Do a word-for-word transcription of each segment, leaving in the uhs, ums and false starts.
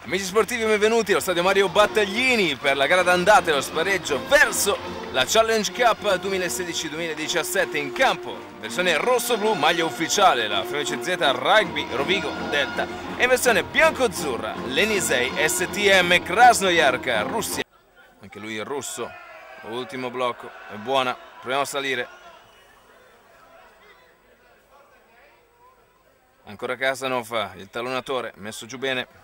Amici sportivi, benvenuti allo stadio Mario Battaglini per la gara d'andata e lo spareggio verso la Challenge Cup duemilasedici duemiladiciassette in campo. Versione rosso-blu, maglia ufficiale, la F M C Z Rugby Rovigo Delta, e versione bianco-azzurra, l'Enisei S T M Krasnojarsk, Russia. Anche lui è russo. Ultimo blocco, è buona, proviamo a salire. Ancora Casanov, il tallonatore, messo giù bene.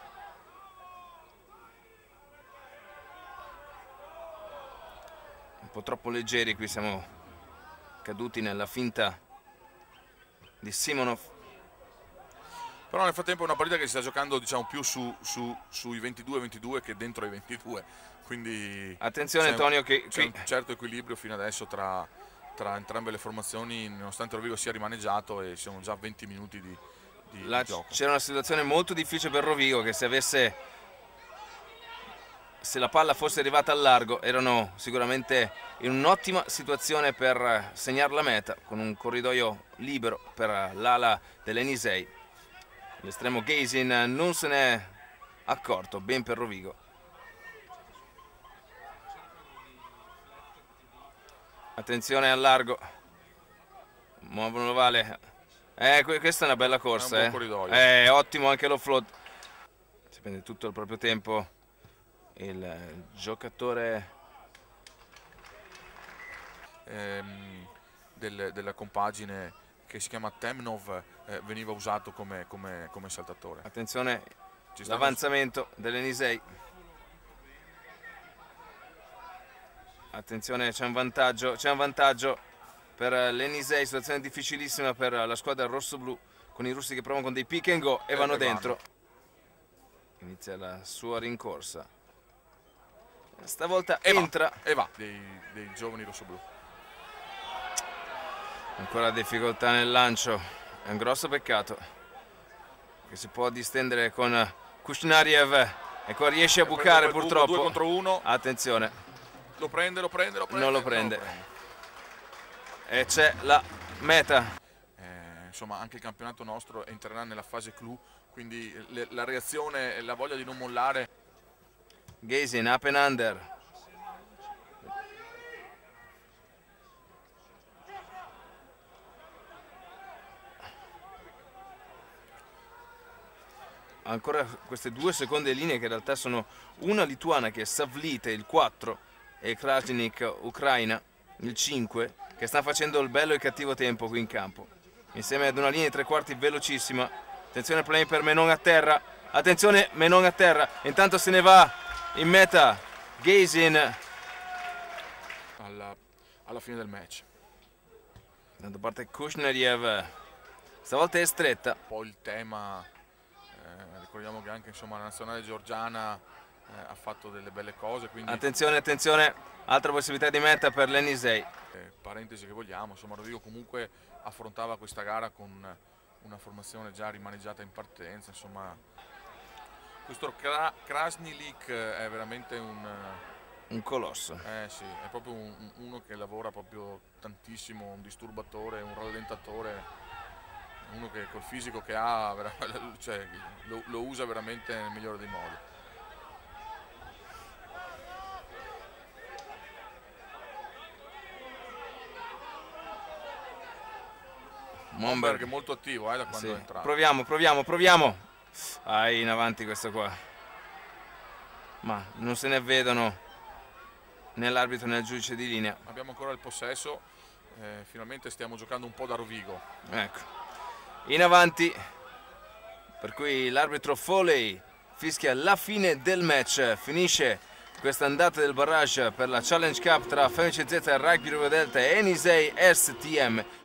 Un po' troppo leggeri qui, siamo caduti nella finta di Simonov. Però nel frattempo è una partita che si sta giocando, diciamo, più su, su, sui ventidue ventidue che dentro i ventidue, quindi attenzione Antonio che c'è un certo equilibrio fino adesso tra, tra entrambe le formazioni, nonostante Rovigo sia rimaneggiato e siamo già a venti minuti di, di, La, di gioco. C'era una situazione molto difficile per Rovigo, che se avesse se la palla fosse arrivata al largo erano sicuramente in un'ottima situazione per segnare la meta, con un corridoio libero per l'ala dell'Enisei. L'estremo Gazin non se n'è accorto, ben per Rovigo. Attenzione al largo, muovono l'ovale. Eh, questa è una bella corsa, è un buon eh. È ottimo anche l'offload. Si prende tutto il proprio tempo il giocatore ehm, del, della compagine che si chiama Temnov, eh, veniva usato come, come, come saltatore. Attenzione l'avanzamento dell'Enisei. Attenzione, c'è un vantaggio, c'è un vantaggio per l'Enisei, situazione difficilissima per la squadra rosso-blu, con i russi che provano con dei pick and go e vanno dentro. Inizia la sua rincorsa. Stavolta e entra va, e va dei, dei giovani rossoblu. Ancora difficoltà nel lancio, è un grosso peccato che si può distendere con Kushnariev e qua riesce a bucare purtroppo. Due contro uno. Attenzione, lo prende, lo prende, lo prende. Non lo prende, non lo prende. E c'è la meta. Eh, insomma, anche il campionato nostro entrerà nella fase clou, quindi le, la reazione e la voglia di non mollare. Gazin, up and under. Ancora queste due seconde linee che in realtà sono una lituana che è Savlite, il quattro, e Krasnik, Ucraina, il cinque, che sta facendo il bello e il cattivo tempo qui in campo. Insieme ad una linea di tre quarti velocissima. Attenzione play per Menon a terra. Attenzione Menon a terra. Intanto se ne va in meta Gazin alla, alla fine del match. Da parte Kushnariev, stavolta è stretta. Poi il tema, eh, ricordiamo che anche insomma la nazionale georgiana eh, ha fatto delle belle cose, quindi attenzione, attenzione, altra possibilità di meta per l'Enisei. Eh, parentesi che vogliamo, insomma Rovigo comunque affrontava questa gara con una formazione già rimaneggiata in partenza, insomma questo Krasnilik è veramente un un colosso. Eh sì, è proprio un, uno che lavora proprio tantissimo, un disturbatore, un rallentatore, uno che col fisico che ha cioè, lo, lo usa veramente nel migliore dei modi. Momberg è molto attivo eh, da quando sì. è entrato. Proviamo, proviamo, proviamo. Ah, in avanti questo qua. Ma non se ne vedono né l'arbitro né il giudice di linea. Abbiamo ancora il possesso, eh, finalmente stiamo giocando un po' da Rovigo. Ecco, in avanti, per cui l'arbitro Foley fischia la fine del match. Finisce questa andata del barrage per la Challenge Cup tra F M C Z Rugby Rovigo Delta e Enisei S T M